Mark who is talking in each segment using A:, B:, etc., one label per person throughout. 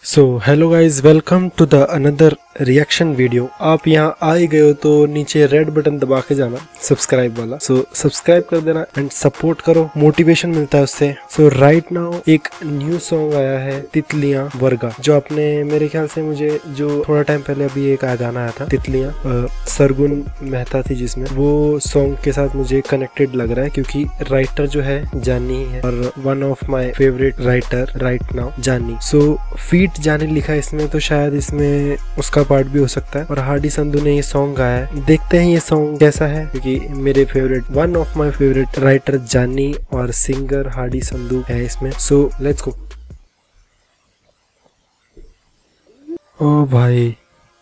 A: So hello guys, welcome to the another reaction video. आप यहाँ आ ही गए हो तो नीचे रेड बटन दबा के जाना, सब्सक्राइब वाला। सब्सक्राइब कर देना एंड सपोर्ट करो, मोटिवेशन मिलता है उससे। सो राइट नाउ एक न्यू सॉन्ग आया है तितलियां वर्गा, जो आपने मेरे ख्याल से मुझे जो थोड़ा टाइम पहले अभी एक गाना आया था तितलियां, सरगुन मेहता थी जिसमें, वो सॉन्ग के साथ मुझे कनेक्टेड लग रहा है क्योंकि राइटर जो है जानी है और one of my favourite writer right now Jaani. So feet जानी लिखा है इसमें, तो शायद इसमें उसका पार्ट भी हो सकता है। और हार्डी संधू ने ये सॉन्ग गाया है, देखते हैं ये सॉन्ग कैसा है क्योंकि मेरे favourite one of my favourite writer Jaani और सिंगर हार्डी संधू है इसमें। So let's go. ओ भाई,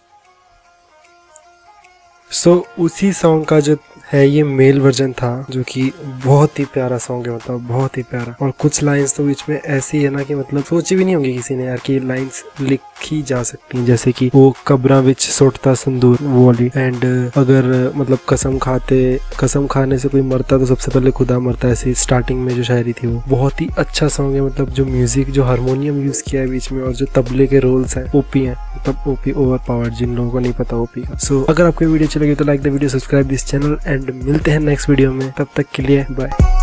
A: सो उसी सॉन्ग का जो है ये मेल वर्जन था, जो कि बहुत ही प्यारा सॉन्ग है, मतलब बहुत ही प्यारा। और कुछ लाइंस तो बीच में ऐसी है ना कि मतलब सोची भी नहीं होगी किसी ने यार कि लाइंस लिखी जा सकती हैं, जैसे कि वो कब्रा विच सुटता संदूर वो वाली। एंड अगर मतलब कसम खाने से कोई मरता तो सबसे पहले खुदा मरता, ऐसी स्टार्टिंग में जो शायरी थी वो बहुत ही अच्छा सॉन्ग है। मतलब जो म्यूजिक, जो हारमोनियम यूज किया है बीच में और जो तबले के रोल्स हैं ओपी हैं, मतलब ओपी ओवर पावर, जिन लोगों को नहीं पता ओपी का। सो अगर आपको वीडियो अच्छी लगी तो like the video, subscribe this channel and मिलते हैं नेक्स्ट वीडियो में। तब तक के लिए बाय।